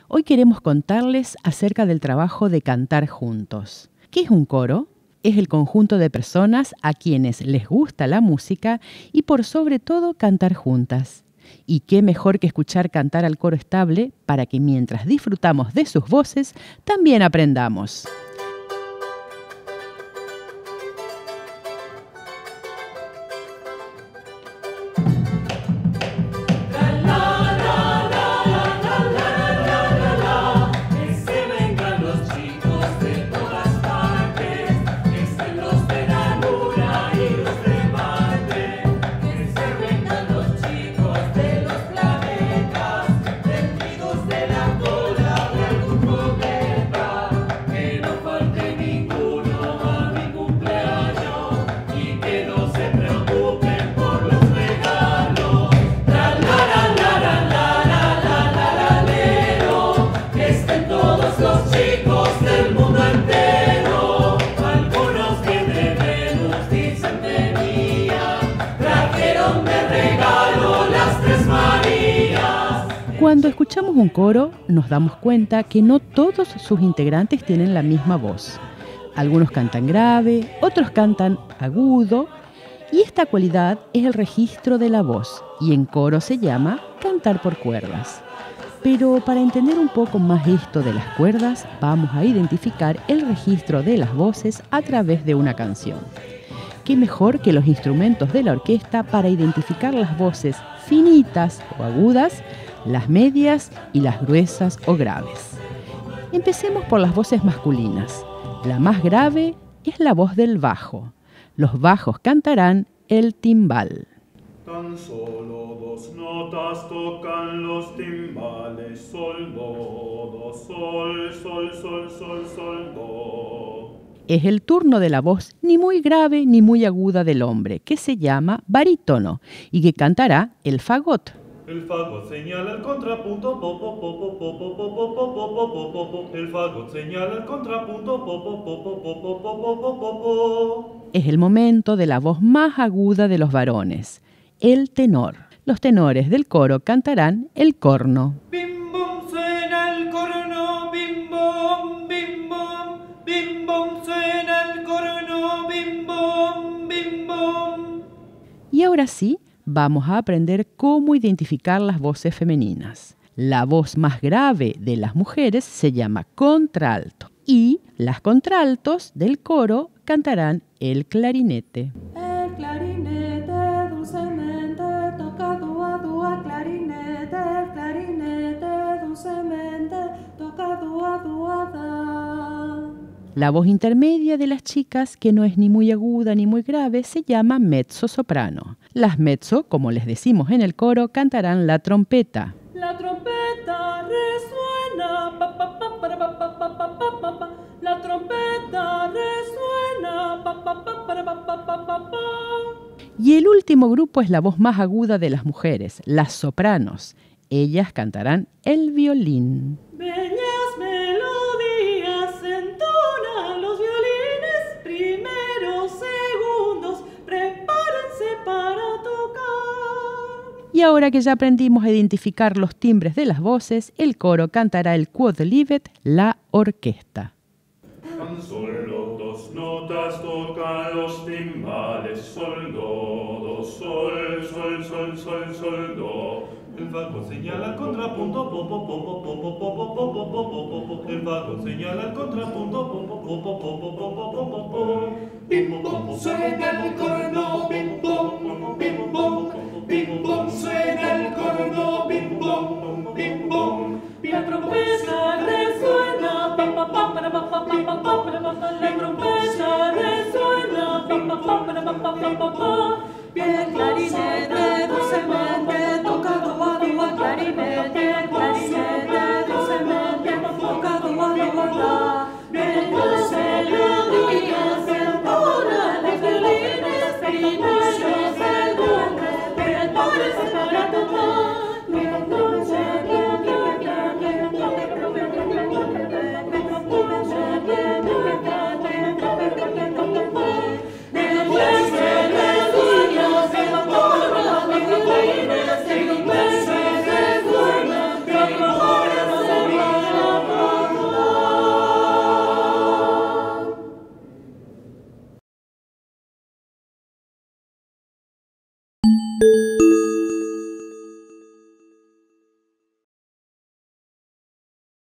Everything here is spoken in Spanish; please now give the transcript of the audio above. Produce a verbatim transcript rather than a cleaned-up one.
Hoy queremos contarles acerca del trabajo de cantar juntos. ¿Qué es un coro? Es el conjunto de personas a quienes les gusta la música y por sobre todo cantar juntas. Y qué mejor que escuchar cantar al coro estable para que mientras disfrutamos de sus voces, también aprendamos. Cuando escuchamos un coro, nos damos cuenta que no todos sus integrantes tienen la misma voz. Algunos cantan grave, otros cantan agudo, y esta cualidad es el registro de la voz, y en coro se llama cantar por cuerdas. Pero para entender un poco más esto de las cuerdas, vamos a identificar el registro de las voces a través de una canción. ¿Qué mejor que los instrumentos de la orquesta para identificar las voces finitas o agudas, las medias y las gruesas o graves? Empecemos por las voces masculinas. La más grave es la voz del bajo. Los bajos cantarán el timbal. Tan solo dos notas tocan los timbales, sol, do, do, sol, sol, sol, sol, sol, do. Es el turno de la voz ni muy grave ni muy aguda del hombre, que se llama barítono y que cantará el fagot. El fagot señala el contrapunto, po, po, po, po, po, po, po, po, po, po, po, po. El fagot señala el contrapunto, po, po, po, po, po, po, po, po, po, po. Es el momento de la voz más aguda de los varones, el tenor. Los tenores del coro cantarán el corno. Bim bom suena el corno, bim bom, bim bom, bim bom suena el corno, bim bom, bim bom. Y ahora sí, vamos a aprender cómo identificar las voces femeninas. La voz más grave de las mujeres se llama contralto y las contraltos del coro cantarán el clarinete. El clarinete dulcemente toca dúa dúa clarinete, el clarinete dulcemente toca dúa dúa da. La voz intermedia de las chicas, que no es ni muy aguda ni muy grave, se llama mezzo-soprano. Las mezzo, como les decimos en el coro, cantarán la trompeta. La trompeta resuena, pa, pa, pa, para, pa, pa, pa, pa, pa, pa, pa. La trompeta resuena, pa, pa, pa, para, pa, pa, pa, pa, pa. Y el último grupo es la voz más aguda de las mujeres, las sopranos. Ellas cantarán el violín. Bellas melodías entonan los violines, primeros, segundos, prepárense para tocar. Y ahora que ya aprendimos a identificar los timbres de las voces, el coro cantará el quod livet, la orquesta. Tan solo dos notas tocan los timbales, sol, do, do, sol, sol, sol, sol, sol, do. El fagot señala el contrapunto, po, po, po, po, po, po, po, po, po, po, po, po, po. El fagot señala el contrapunto, po, po, po, po, po, po, po, po, po, po. Bim bom suena el corno, bim bom, bim bom, bim bom suena el corno, bim bom, bim bom. La trompeta resuena, pa, pa, pa, para, pa, pa, pa, pa, pa, para, pa, pa. La trompeta resuena, pa, pa, pa, para, pa, pa, pa, pa, pa. El clarinete dulcemente toca dúa dúa clarinete, el clarinete dulcemente toca dúa dúa da. Bellas melodías entonan los violines, primeros, segundos, prepárense para tocar. Bellas melodías entonan los violines, Chau.